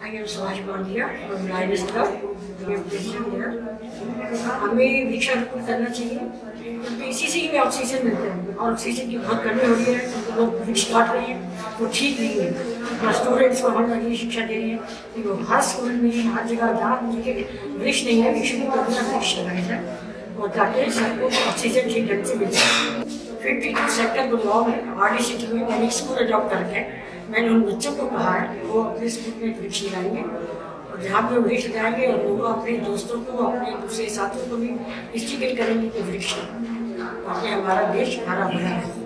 I am Subhash Bangia from Lions Club. हमें वृक्षारोपण करना चाहिए क्योंकि इसी से ही ऑक्सीजन मिलता है और ऑक्सीजन की बहुत कमी हो रही है। तो लोग वृक्ष काट रहे हैं, वो ठीक नहीं है। स्टूडेंट्स को हम ये शिक्षा दे रहे हैं कि वो हर स्कूल में हर जगह जहाँ वृक्ष नहीं है वृक्ष लगाया जाए और ताकि सबको ऑक्सीजन ठीक ढंग से मिल जाए। 52 सेक्टर गुरुग्राम में RDCT में मैंने स्कूल अडॉप्ट करके मैंने उन बच्चों को कहा है कि वो अपने स्कूल में वृक्ष लगाएंगे और जहाँ भी वृक्ष लगाएंगे और लोग अपने दोस्तों को अपने दूसरे साथियों को भी इंस्टिगेट करेंगे कि वृक्ष ताकि हमारा देश हरा भरा है।